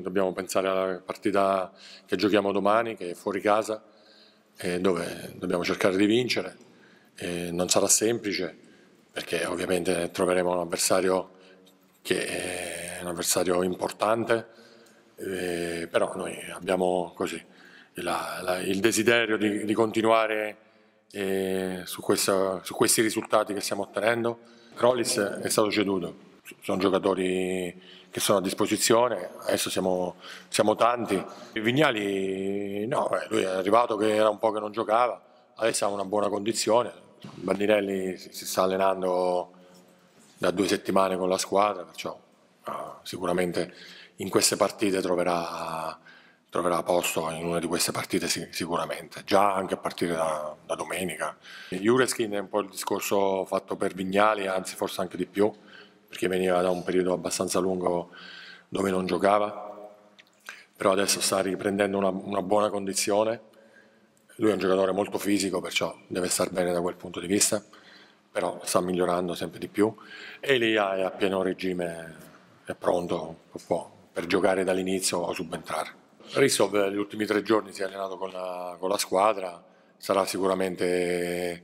Dobbiamo pensare alla partita che giochiamo domani, che è fuori casa, dove dobbiamo cercare di vincere. Non sarà semplice, perché ovviamente troveremo un avversario che è un avversario importante, però noi abbiamo così il desiderio di continuare su questi risultati che stiamo ottenendo. Rollis è stato ceduto, sono giocatori che sono a disposizione, adesso siamo tanti. Vignali no, lui è arrivato che era un po' che non giocava, adesso ha una buona condizione. Bandinelli si sta allenando da 2 settimane con la squadra, perciò sicuramente in queste partite troverà posto in una di queste partite sicuramente, già anche a partire da domenica. Jureskin è un po' il discorso fatto per Vignali, anzi forse anche di più, perché veniva da un periodo abbastanza lungo dove non giocava, però adesso sta riprendendo una buona condizione. Lui è un giocatore molto fisico, perciò deve star bene da quel punto di vista, però sta migliorando sempre di più. E Elia è a pieno regime, è pronto per giocare dall'inizio o subentrare. Rissov gli ultimi 3 giorni si è allenato con la squadra, sarà sicuramente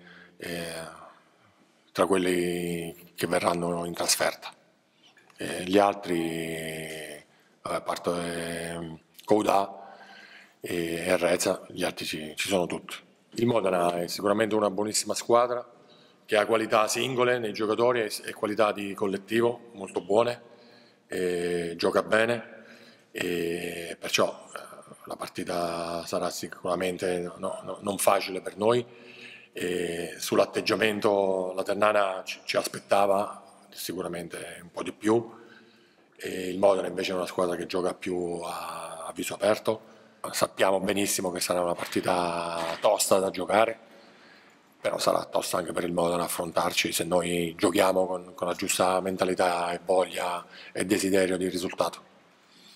tra quelli che verranno in trasferta. Gli altri, a parte Couda e Reza, gli altri ci sono tutti. Il Modena è sicuramente una buonissima squadra che ha qualità singole nei giocatori e qualità di collettivo molto buone, gioca bene e perciò la partita sarà sicuramente non facile per noi. Sull'atteggiamento la Ternana ci aspettava sicuramente un po' di più, e il Modena invece è una squadra che gioca più a viso aperto. Sappiamo benissimo che sarà una partita tosta da giocare, però sarà tosta anche per il Modena affrontarci se noi giochiamo con la giusta mentalità e voglia e desiderio di risultato.